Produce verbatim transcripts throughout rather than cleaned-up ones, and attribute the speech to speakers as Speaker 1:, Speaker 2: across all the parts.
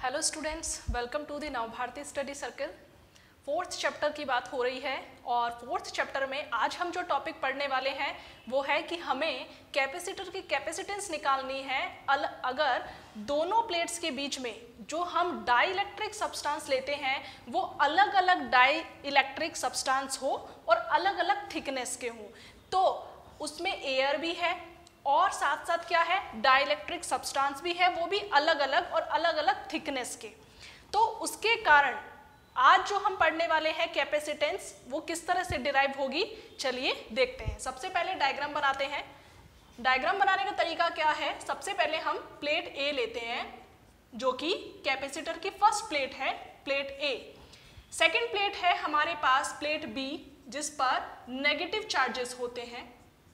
Speaker 1: Hello students, welcome to the Navbharati study circle. Fourth chapter की बात हो रही है और फोर्थ चैप्टर में आज हम जो टॉपिक पढ़ने वाले हैं वो है कि हमें कैपेसिटर की कैपेसिटेंस निकालनी है अल, अगर दोनों प्लेट्स के बीच में जो हम डाई इलेक्ट्रिक सब्सटेंस लेते हैं वो अलग अलग डाई इलेक्ट्रिक सब्सटेंस हो और अलग अलग थिकनेस के हों, तो उसमें एयर भी है और साथ साथ क्या है, डाइलेक्ट्रिक सब्सटेंस भी है, वो भी अलग अलग और अलग अलग थिकनेस के। तो उसके कारण आज जो हम पढ़ने वाले हैं कैपेसिटेंस वो किस तरह से डिराइव होगी, चलिए देखते हैं। सबसे पहले डायग्राम बनाते हैं। डायग्राम बनाने का तरीका क्या है, सबसे पहले हम प्लेट ए लेते हैं जो कि कैपेसिटर की फर्स्ट प्लेट है, प्लेट ए। सेकेंड प्लेट है हमारे पास प्लेट बी जिस पर नेगेटिव चार्जेस होते हैं।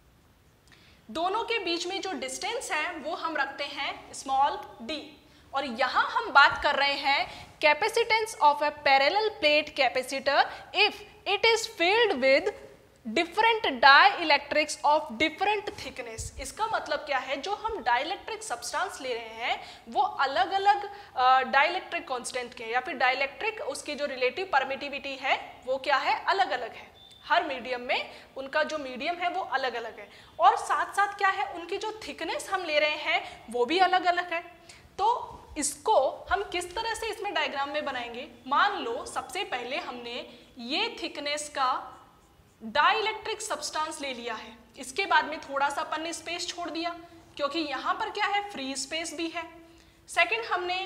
Speaker 1: दोनों के बीच में जो डिस्टेंस है वो हम रखते हैं स्मॉल d, और यहां हम बात कर रहे हैं capacitance of a parallel plate capacitor if it is filled with different dielectrics of different thickness. इसका मतलब क्या है, जो हम डाइलेक्ट्रिक सब्सटेंस ले रहे हैं वो अलग अलग डाइलेक्ट्रिक कांस्टेंट के या फिर डाइलेक्ट्रिक उसकी जो रिलेटिव परमिटिविटी है वो क्या है, अलग अलग है। हर मीडियम में उनका जो मीडियम है वो अलग अलग है, और साथ साथ क्या है, उनकी जो थिकनेस हम ले रहे हैं वो भी अलग अलग है। तो इसको हम किस तरह से इसमें डायग्राम में बनाएंगे, मान लो सबसे पहले हमने ये थिकनेस का डाइलेक्ट्रिक सब्सटेंस ले लिया है, इसके बाद में थोड़ा सा अपन ने स्पेस छोड़ दिया क्योंकि यहाँ पर क्या है, फ्री स्पेस भी है। सेकेंड हमने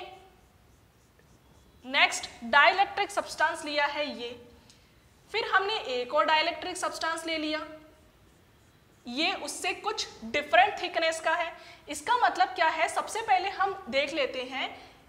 Speaker 1: नेक्स्ट डाइलेक्ट्रिक सब्सटेंस लिया है ये, फिर हमने एक और डाइलेक्ट्रिक सब्सटेंस ले लिया, ये उससे कुछ डिफरेंट थिकनेस का है। इसका मतलब क्या है, सबसे पहले हम देख लेते हैं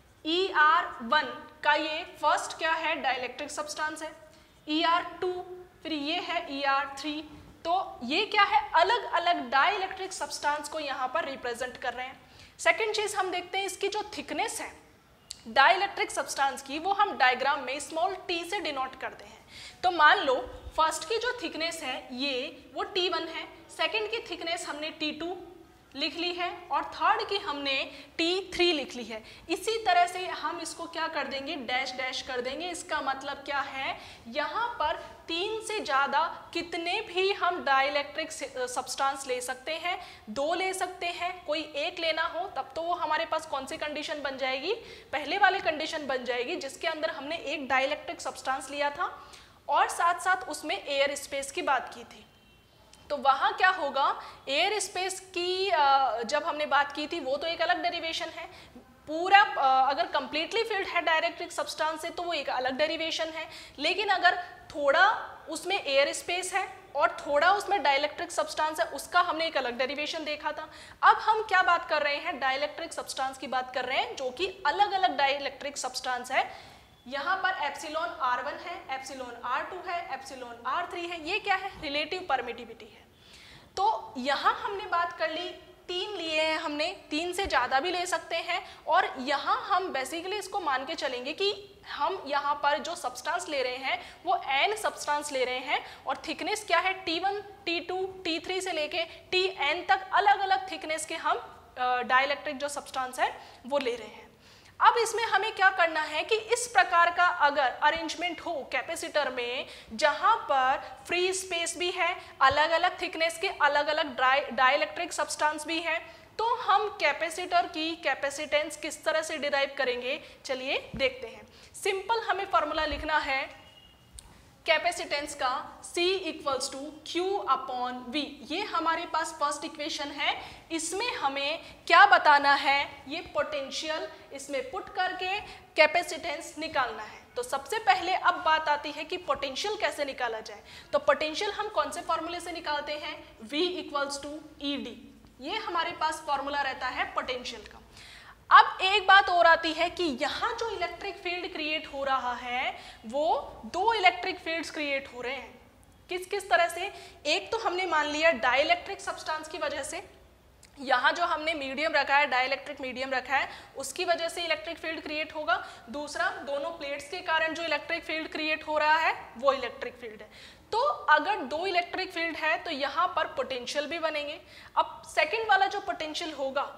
Speaker 1: ई आर वन का ये फर्स्ट क्या है, डाइलेक्ट्रिक सब्सटेंस है, ई आर टू फिर ये है ई आर थ्री। तो ये क्या है, अलग अलग डाइलेक्ट्रिक सब्सटेंस को यहाँ पर रिप्रेजेंट कर रहे हैं। सेकेंड चीज हम देखते हैं इसकी जो थिकनेस है डाइलेक्ट्रिक सब्सटेंस की, वो हम डायग्राम में स्मॉल टी से डिनोट करते हैं। तो मान लो फर्स्ट की जो थिकनेस है ये वो टी वन है, सेकंड की थिकनेस हमने टी टू लिख ली है और थर्ड की हमने टी थ्री लिख ली है। इसी तरह से हम इसको क्या कर देंगे, डैश डैश कर देंगे। इसका मतलब क्या है, यहाँ पर तीन से ज़्यादा कितने भी हम डाइलेक्ट्रिक सब्सटेंस ले सकते हैं, दो ले सकते हैं, कोई एक लेना हो तब तो वो हमारे पास कौन सी कंडीशन बन जाएगी, पहले वाली कंडीशन बन जाएगी जिसके अंदर हमने एक डाइलेक्ट्रिक सब्सटेंस लिया था और साथ साथ उसमें एयर स्पेस की बात की थी। तो वहाँ क्या होगा, एयर स्पेस की जब हमने बात की थी वो तो एक अलग डेरिवेशन है, पूरा अगर कंप्लीटली फिल्ड है डाइलेक्ट्रिक सब्सटेंस से तो वो एक अलग डेरिवेशन है, लेकिन अगर थोड़ा उसमें एयर स्पेस है और थोड़ा उसमें डाइलेक्ट्रिक सब्सटेंस है उसका हमने एक अलग डेरिवेशन देखा था। अब हम क्या बात कर रहे हैं, डाइलेक्ट्रिक सब्सटेंस की बात कर रहे हैं जो कि अलग अलग डाइलेक्ट्रिक सब्सटेंस है। यहाँ पर एप्सिलॉन आर वन है, एप्सिलॉन आर टू है, एप्सिलॉन आर थ्री है, ये क्या है, रिलेटिव परमिटिविटी है। तो यहाँ हमने बात कर ली, तीन लिए हैं हमने, तीन से ज़्यादा भी ले सकते हैं, और यहाँ हम बेसिकली इसको मान के चलेंगे कि हम यहाँ पर जो सब्सटेंस ले रहे हैं वो एन सब्सटेंस ले रहे हैं और थिकनेस क्या है, T one, T two, T three से लेके टी एन तक अलग अलग थिकनेस के हम डाइलेक्ट्रिक जो सब्सटेंस है वो ले रहे हैं। अब इसमें हमें क्या करना है कि इस प्रकार का अगर अरेंजमेंट हो कैपेसिटर में जहां पर फ्री स्पेस भी है, अलग अलग थिकनेस के अलग अलग डाइलेक्ट्रिक सब्सटेंस भी है, तो हम कैपेसिटर की कैपेसिटेंस किस तरह से डिराइव करेंगे, चलिए देखते हैं। सिंपल हमें फॉर्मूला लिखना है कैपेसिटेंस का, C equals to Q upon V. ये हमारे पास फर्स्ट इक्वेशन है, इसमें हमें क्या बताना है, ये पोटेंशियल इसमें पुट करके कैपेसिटेंस निकालना है। तो सबसे पहले अब बात आती है कि पोटेंशियल कैसे निकाला जाए। तो पोटेंशियल हम कौन से फॉर्मूले से निकालते हैं, V equals to E D, ये हमारे पास फॉर्मूला रहता है पोटेंशियल का। अब एक बात और आती है कि यहाँ जो इलेक्ट्रिक फील्ड क्रिएट हो रहा है वो दो इलेक्ट्रिक फील्ड्स क्रिएट हो रहे हैं। किस किस तरह से, एक तो हमने मान लिया डाइलेक्ट्रिक सब्सटेंस की वजह से, यहाँ जो हमने मीडियम रखा है, डाइलेक्ट्रिक मीडियम रखा है, उसकी वजह से इलेक्ट्रिक फील्ड क्रिएट होगा। दूसरा, दोनों प्लेट्स के कारण जो इलेक्ट्रिक फील्ड क्रिएट हो रहा है वो इलेक्ट्रिक फील्ड है। तो अगर दो इलेक्ट्रिक फील्ड है तो यहाँ पर पोटेंशियल भी बनेंगे। अब सेकेंड वाला जो पोटेंशियल होगा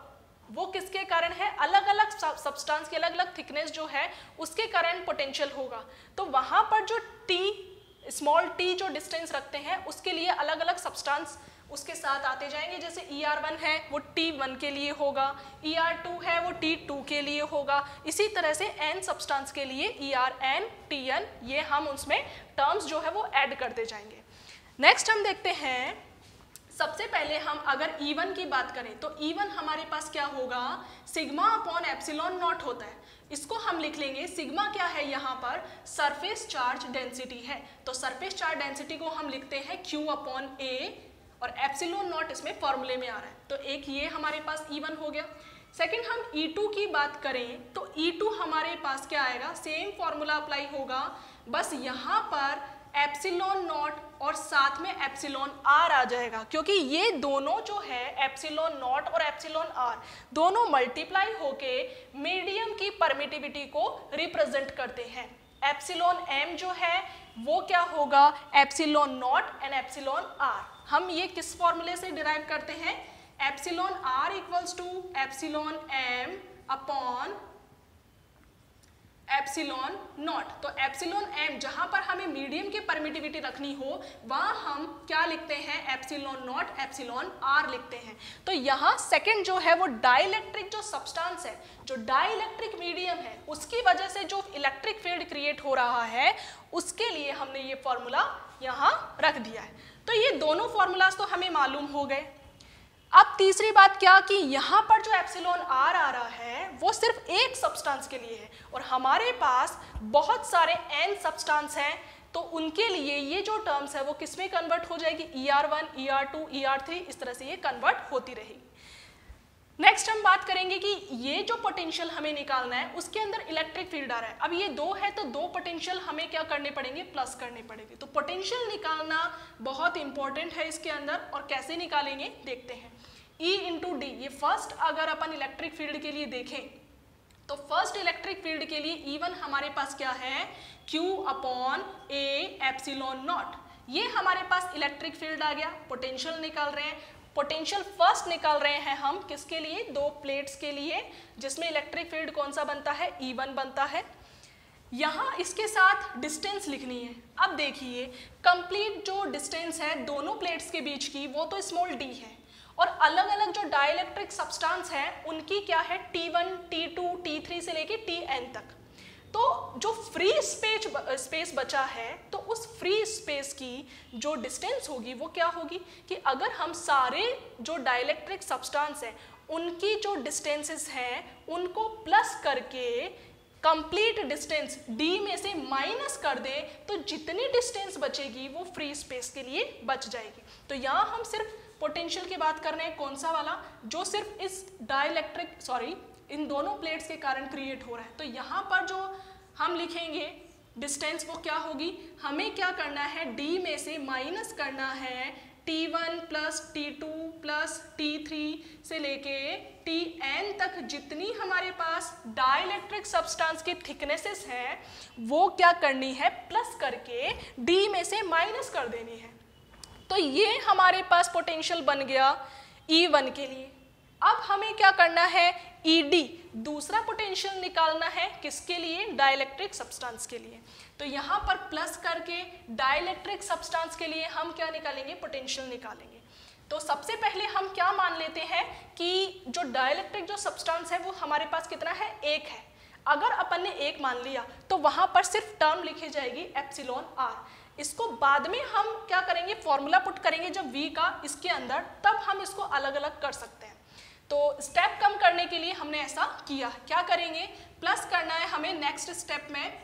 Speaker 1: वो किसके कारण है, अलग अलग सब्सटेंस की अलग अलग थिकनेस जो है उसके कारण पोटेंशियल होगा। तो वहां पर जो टी स्मॉल टी जो डिस्टेंस रखते हैं उसके लिए अलग अलग सब्सटेंस उसके साथ आते जाएंगे। जैसे ई आर वन है वो टी वन के लिए होगा, ई आर टू है वो टी टू के लिए होगा, इसी तरह से एन सब्सटेंस के लिए E R N, T N, ये हम उसमें टर्म्स जो है वो ऐड करते जाएंगे। नेक्स्ट हम देखते हैं, सबसे पहले हम अगर ई वन की बात करें तो ई वन हमारे पास क्या होगा, सिग्मा अपॉन एप्सिलॉन नॉट होता है। इसको हम लिख लेंगे, सिग्मा क्या है यहाँ पर, सरफेस चार्ज डेंसिटी है, तो सरफेस चार्ज डेंसिटी को हम लिखते हैं क्यू अपॉन ए, और एप्सिलॉन नॉट इसमें फॉर्मूले में आ रहा है, तो एक ये हमारे पास ई वन हो गया। सेकंड हम ई टू की बात करें तो ई टू हमारे पास क्या आएगा, सेम फॉर्मूला अप्लाई होगा, बस यहाँ पर एप्सिलॉन नॉट और साथ में एप्सिलॉन आर आ जाएगा, क्योंकि ये दोनों जो है एप्सिलॉन नॉट और एप्सिलॉन आर दोनों मल्टीप्लाई होके मीडियम की परमिटिविटी को रिप्रेजेंट करते हैं। एप्सिलॉन एम जो है वो क्या होगा, epsilon naught and epsilon R. हम ये किस फॉर्मूले से डिराइव करते हैं, epsilon R equals to epsilon M upon epsilon naught. तो एप्सिलॉन एम जहां पर हमें मीडियम की परमिटिविटी रखनी हो वहां हम क्या लिखते हैं, एप्सिलॉन नॉट एप्सिलॉन आर लिखते हैं। तो यहाँ सेकंड जो है वो डाइलेक्ट्रिक जो सब्सटेंस है, जो डाइलेक्ट्रिक मीडियम है, उसकी वजह से जो इलेक्ट्रिक फील्ड क्रिएट हो रहा है उसके लिए हमने ये फॉर्मूला यहाँ रख दिया है। तो ये दोनों फॉर्मूलाज तो हमें मालूम हो गए। अब तीसरी बात क्या कि यहाँ पर जो एप्सिलॉन आर आ रहा है वो सिर्फ एक सब्सटेंस के लिए है और हमारे पास बहुत सारे एन सब्सटेंस हैं, तो उनके लिए ये जो टर्म्स है वो किस में कन्वर्ट हो जाएगी, E R one, E R two, E R three, इस तरह से ये कन्वर्ट होती रहेगी। नेक्स्ट हम बात करेंगे कि ये जो पोटेंशियल हमें निकालना है उसके अंदर इलेक्ट्रिक फील्ड आ रहा है। अब ये दो है तो दो पोटेंशियल हमें क्या करने पड़ेंगे, प्लस करने पड़ेंगे। तो पोटेंशियल निकालना बहुत इंपॉर्टेंट है इसके अंदर, और कैसे निकालेंगे देखते हैं। E इंटू डी, ये फर्स्ट अगर अपन इलेक्ट्रिक फील्ड के लिए देखें तो फर्स्ट इलेक्ट्रिक फील्ड के लिए ई वन हमारे पास क्या है, Q upon A epsilon naught. ये हमारे पास इलेक्ट्रिक फील्ड आ गया। पोटेंशियल निकाल रहे हैं, पोटेंशियल फर्स्ट निकाल रहे हैं हम किसके लिए, दो प्लेट्स के लिए, जिसमें इलेक्ट्रिक फील्ड कौन सा बनता है, ई वन बनता है। यहाँ इसके साथ डिस्टेंस लिखनी है। अब देखिए कंप्लीट जो डिस्टेंस है दोनों प्लेट्स के बीच की वो तो स्मॉल डी है, और अलग अलग जो डाइलेक्ट्रिक सब्सटेंस है उनकी क्या है, T one, T two, T three से लेके टी एन तक। तो जो फ्री स्पेस स्पेस बचा है तो उस फ्री स्पेस की जो डिस्टेंस होगी वो क्या होगी कि अगर हम सारे जो डाइलेक्ट्रिक सब्सटेंस हैं उनकी जो डिस्टेंसेस हैं उनको प्लस करके कंप्लीट डिस्टेंस d में से माइनस कर दें तो जितनी डिस्टेंस बचेगी वो फ्री स्पेस के लिए बच जाएगी। तो यहाँ हम सिर्फ पोटेंशियल की बात कर रहे हैं, कौन सा वाला, जो सिर्फ इस डाइलेक्ट्रिक सॉरी इन दोनों प्लेट्स के कारण क्रिएट हो रहा है। तो यहाँ पर जो हम लिखेंगे डिस्टेंस वो क्या होगी, हमें क्या करना है, d में से माइनस करना है T one plus T two plus T three से लेके टी एन तक जितनी हमारे पास डाइलेक्ट्रिक सब्सटेंस की थिकनेसेस हैं वो क्या करनी है, प्लस करके d में से माइनस कर देनी है। तो ये हमारे पास पोटेंशियल बन गया ई वन के लिए। अब हमें क्या करना है, ई डी, दूसरा पोटेंशियल निकालना है किसके लिए, डाइलेक्ट्रिक सब्सटेंस के लिए। तो यहाँ पर प्लस करके डाइलेक्ट्रिक सब्सटेंस के लिए हम क्या निकालेंगे, पोटेंशियल निकालेंगे। तो सबसे पहले हम क्या मान लेते हैं कि जो डाइलेक्ट्रिक जो सब्सटेंस है वो हमारे पास कितना है, एक है। अगर अपन ने एक मान लिया तो वहाँ पर सिर्फ टर्म लिखी जाएगी एप्सिलॉन आर। इसको बाद में हम क्या करेंगे, फॉर्मूला पुट करेंगे जब v का इसके अंदर, तब हम इसको अलग अलग कर सकते हैं। तो स्टेप कम करने के लिए हमने ऐसा किया। क्या करेंगे, प्लस करना है हमें नेक्स्ट स्टेप में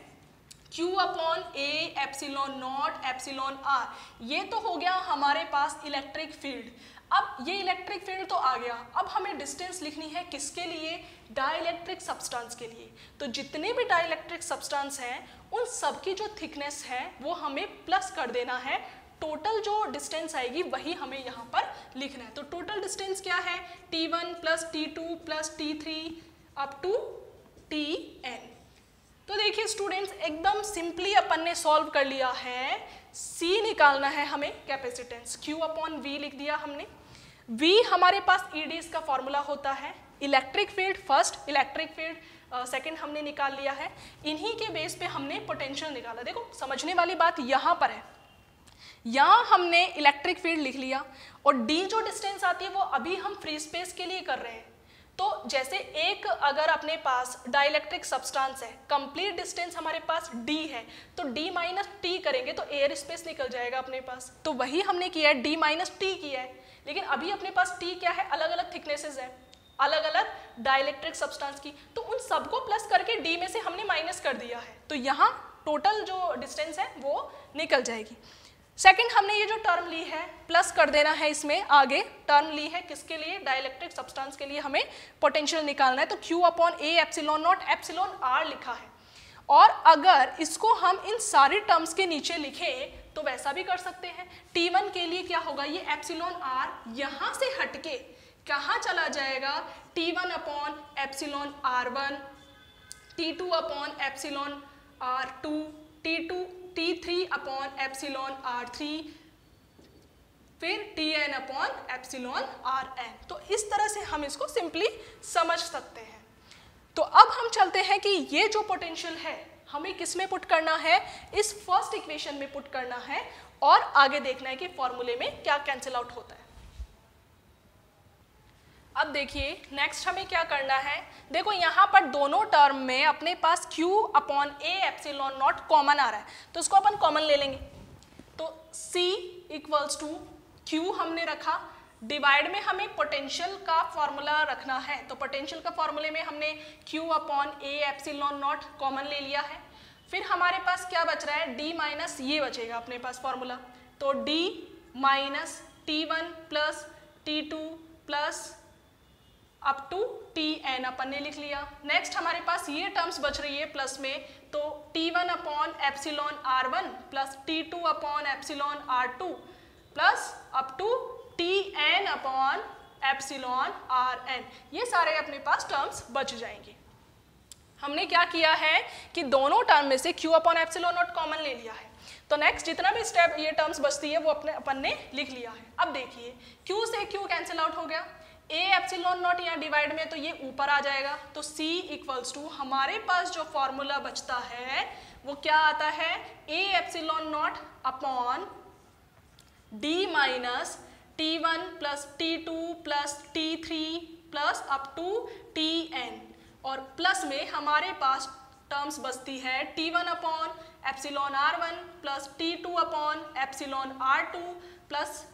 Speaker 1: Q upon A epsilon naught epsilon R. ये तो हो गया हमारे पास इलेक्ट्रिक फील्ड। अब ये इलेक्ट्रिक फील्ड तो आ गया, अब हमें डिस्टेंस लिखनी है किसके लिए, डाइलेक्ट्रिक सब्सटेंस के लिए। तो जितने भी डाइलेक्ट्रिक सब्सटेंस हैं उन सब की जो थिकनेस है वो हमें प्लस कर देना है। टोटल जो डिस्टेंस आएगी वही हमें यहाँ पर लिखना है। तो टोटल डिस्टेंस क्या है, T one plus T two plus T three up to T N. तो देखिए स्टूडेंट्स, एकदम सिंपली अपन ने सॉल्व कर लिया है। C निकालना है हमें, कैपेसिटेंस Q अपॉन V लिख दिया हमने। V हमारे पास E D इसका फॉर्मूला होता है, electric field first, electric field second हमने निकाल लिया है। इन्हीं के बेस पे हमने पोटेंशियल निकाला। देखो समझने वाली बात यहाँ पर है, यहाँ हमने इलेक्ट्रिक फील्ड लिख लिया और डी जो डिस्टेंस आती है वो अभी हम फ्री स्पेस के लिए कर रहे हैं। तो जैसे एक अगर अपने पास डाइलेक्ट्रिक सब्सटेंस है, कंप्लीट डिस्टेंस हमारे पास d है, तो d माइनस टी करेंगे तो एयर स्पेस निकल जाएगा अपने पास। तो वही हमने किया है, d माइनस टी किया है। लेकिन अभी अपने पास t क्या है, अलग अलग थिकनेसेस है, अलग अलग डाइलेक्ट्रिक सब्सटेंस की, तो उन सबको प्लस करके d में से हमने माइनस कर दिया है। तो यहाँ टोटल जो डिस्टेंस है वो निकल जाएगी। सेकंड हमने ये जो टर्म ली है प्लस कर देना है, इसमें आगे टर्म ली है किसके लिए, डाइलेक्ट्रिक सब्सटेंस के लिए हमें पोटेंशियल निकालना है। तो Q upon A epsilon naught epsilon R लिखा है। और अगर इसको हम इन सारी टर्म्स के नीचे लिखें तो वैसा भी कर सकते हैं। टी वन के लिए क्या होगा, ये एप्सिलॉन आर यहाँ से हटके कहाँ चला जाएगा, T one upon epsilon R one, T two upon epsilon R two, T two T three upon epsilon R three, फिर T N upon epsilon R N. तो इस तरह से हम इसको सिंपली समझ सकते हैं। तो अब हम चलते हैं कि ये जो पोटेंशियल है हमें किस में पुट करना है, इस फर्स्ट इक्वेशन में पुट करना है और आगे देखना है कि फॉर्मूले में क्या कैंसिल आउट होता है। अब देखिए नेक्स्ट हमें क्या करना है, देखो यहाँ पर दोनों टर्म में अपने पास Q upon A epsilon naught common आ रहा है, तो इसको अपन कॉमन ले लेंगे। तो C इक्वल्स टू Q हमने रखा, डिवाइड में हमें पोटेंशियल का फॉर्मूला रखना है, तो पोटेंशियल का फॉर्मूले में हमने Q upon A epsilon naught common ले लिया है। फिर हमारे पास क्या बच रहा है, D माइनस ये बचेगा अपने पास फॉर्मूला, तो D minus T one plus T two plus up to T N अपन ने लिख लिया। नेक्स्ट हमारे पास ये टर्म्स बच रही है प्लस में, तो T one upon epsilon R one plus T two upon epsilon R two plus up to T N upon epsilon R N, ये सारे अपने पास टर्म्स बच जाएंगे। हमने क्या किया है कि दोनों टर्म में से Q upon epsilon naught common ले लिया है, तो नेक्स्ट जितना भी स्टेप ये टर्म्स बचती है वो अपने अपन ने लिख लिया है। अब देखिए Q से Q कैंसिल आउट हो गया, ए एप्सिलॉन नॉट यहाँ डिवाइड में तो ये ऊपर आ जाएगा, तो C इक्वल्स टू हमारे पास जो फॉर्मूला बचता है वो क्या आता है, A epsilon naught upon D minus T one plus T two plus T three plus up to T N, और प्लस में हमारे पास टर्म्स बचती है T one upon epsilon R one plus T two upon epsilon R two plus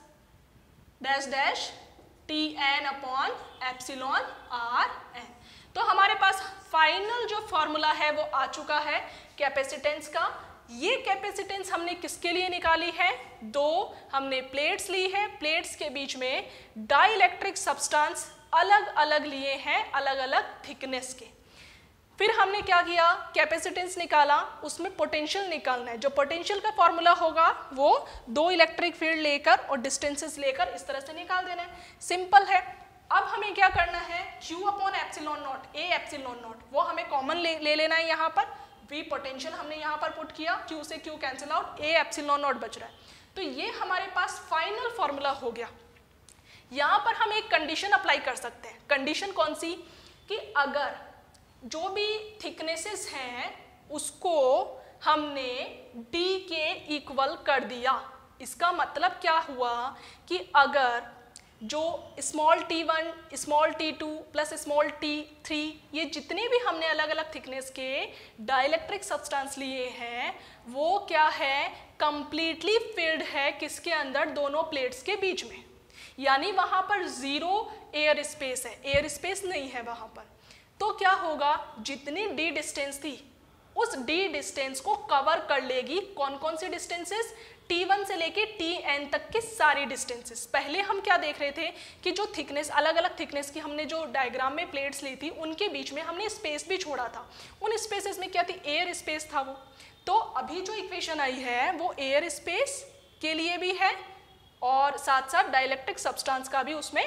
Speaker 1: dash dash T N upon epsilon R N. तो हमारे पास final जो formula है वो आ चुका है कैपेसिटेंस का। ये कैपेसिटेंस हमने किसके लिए निकाली है, दो हमने प्लेट्स ली है, प्लेट्स के बीच में डाइलेक्ट्रिक सब्सटेंस अलग अलग लिए हैं, अलग अलग थिकनेस के। फिर हमने क्या किया, कैपेसिटेंस निकाला, उसमें पोटेंशियल निकालना है। जो पोटेंशियल का फॉर्मूला होगा वो दो इलेक्ट्रिक फील्ड लेकर और डिस्टेंसेस लेकर इस तरह से निकाल देना है, सिंपल है। अब हमें क्या करना है, Q upon epsilon naught, A epsilon naught, वो हमें कॉमन ले, ले लेना है यहाँ पर। V पोटेंशियल हमने यहाँ पर पुट किया, Q से Q cancel out, A epsilon naught बच रहा है। तो ये हमारे पास फाइनल फॉर्मूला हो गया। यहाँ पर हम एक कंडीशन अप्लाई कर सकते हैं। कंडीशन कौन सी, कि अगर जो भी थिकनेसेस हैं उसको हमने D के इक्वल कर दिया, इसका मतलब क्या हुआ कि अगर जो small T one, small T two plus small T three, ये जितने भी हमने अलग अलग थिकनेस के डाइलेक्ट्रिक सब्सटेंस लिए हैं वो क्या है, कंप्लीटली फिल्ड है किसके अंदर, दोनों प्लेट्स के बीच में, यानी वहाँ पर जीरो एयर स्पेस है, एयर स्पेस नहीं है वहाँ पर। तो क्या होगा, जितनी डी डिस्टेंस थी उस डी डिस्टेंस को कवर कर लेगी। कौन कौन सी डिस्टेंसेस, टी वन से लेके टी एन तक की सारी डिस्टेंसेस। पहले हम क्या देख रहे थे कि जो थिकनेस, अलग अलग थिकनेस की हमने जो डायग्राम में प्लेट्स ली थी उनके बीच में हमने स्पेस भी छोड़ा था। उन स्पेसेस में क्या थी, एयर स्पेस था वो। तो अभी जो इक्वेशन आई है वो एयर स्पेस के लिए भी है और साथ साथ डाइलेक्ट्रिक सब्सटेंस का भी उसमें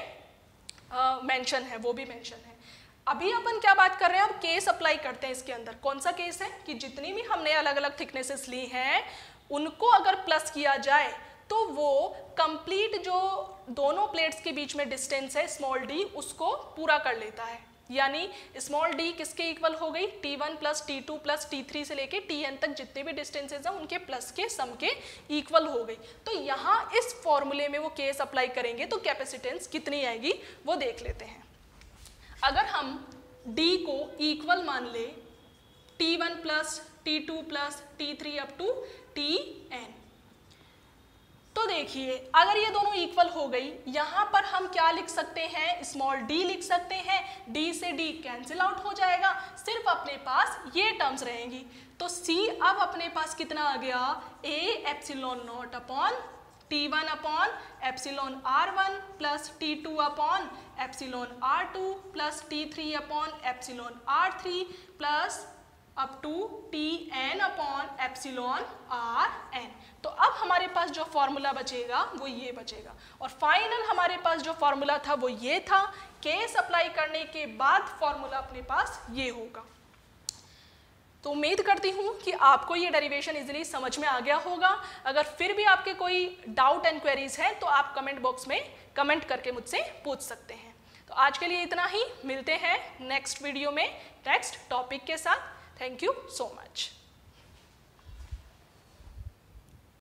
Speaker 1: मेंशन है, वो भी मेंशन है। अभी अपन क्या बात कर रहे हैं, अब केस अप्लाई करते हैं इसके अंदर। कौन सा केस है कि जितनी भी हमने अलग अलग थिकनेसेस ली हैं उनको अगर प्लस किया जाए तो वो कंप्लीट जो दोनों प्लेट्स के बीच में डिस्टेंस है स्मॉल डी उसको पूरा कर लेता है। यानी स्मॉल डी किसके इक्वल हो गई, T one plus T two plus T three से लेके टी एन तक जितने भी डिस्टेंसेज हैं उनके प्लस के सम के इक्वल हो गई। तो यहाँ इस फॉर्मूले में वो केस अप्लाई करेंगे तो कैपेसिटेंस कितनी आएगी वो देख लेते हैं। अगर हम D को इक्वल मान ले T one plus T two plus T three up to T N, तो देखिए अगर ये दोनों इक्वल हो गई, यहाँ पर हम क्या लिख सकते हैं, स्मॉल d लिख सकते हैं। d से d कैंसिल आउट हो जाएगा, सिर्फ अपने पास ये टर्म्स रहेंगी। तो c अब अपने पास कितना आ गया, a epsilon naught upon T one upon epsilon R one plus T two upon epsilon R two plus T three upon epsilon R three plus up to T N upon epsilon R N. तो अब हमारे पास जो formula बचेगा वो ये बचेगा, और final हमारे पास जो फॉर्मूला था वो ये था। केस अप्लाई करने के बाद फॉर्मूला अपने पास ये होगा। तो उम्मीद करती हूँ कि आपको ये डेरिवेशन इजीली समझ में आ गया होगा। अगर फिर भी आपके कोई डाउट एंड क्वेरीज हैं तो आप कमेंट बॉक्स में कमेंट करके मुझसे पूछ सकते हैं। तो आज के लिए इतना ही, मिलते हैं नेक्स्ट वीडियो में नेक्स्ट टॉपिक के साथ। Thank you so much.